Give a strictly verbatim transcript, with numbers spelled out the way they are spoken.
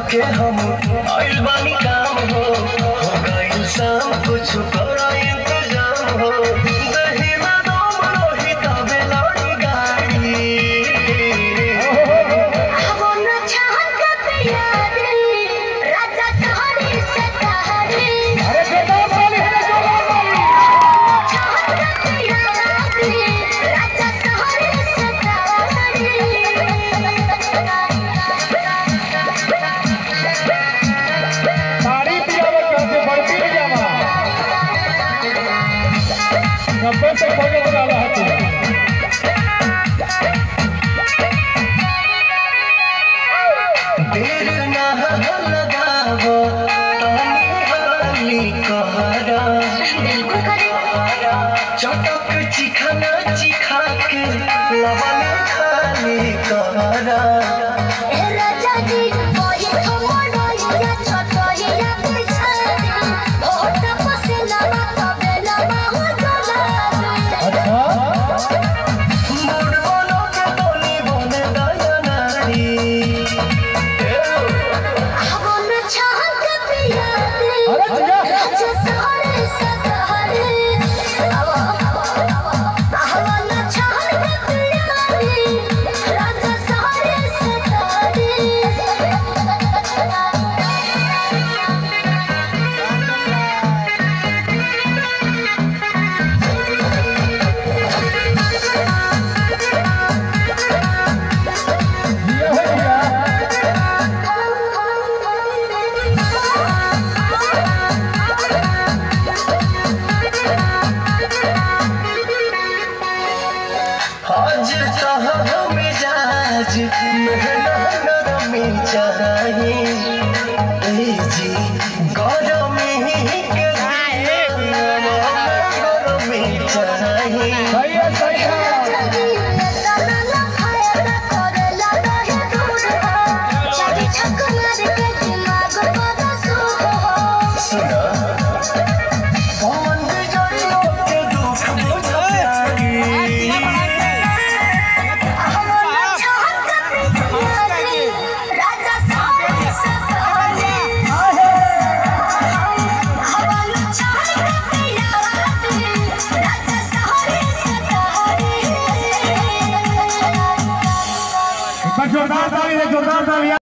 के हम आइल बानी काम हो हो गइल शाम कुछ करा इंतजाम हो दही में दम रही तबे लड़ी गाड़ी वो न चाहत का प्यार राजा सहारे सहारे अरे बेटा वाली है जो वाली चाहत का प्यार राजा सहारे सहारे साड़ी पियावे कहते बढ़ती नहीं जावा नब्बे से खोजे वाला है तू देर ना लगावो तानी हाली कहरा बिल्कुल करे चटक चिखाना चिखा के लवन खाली कहरा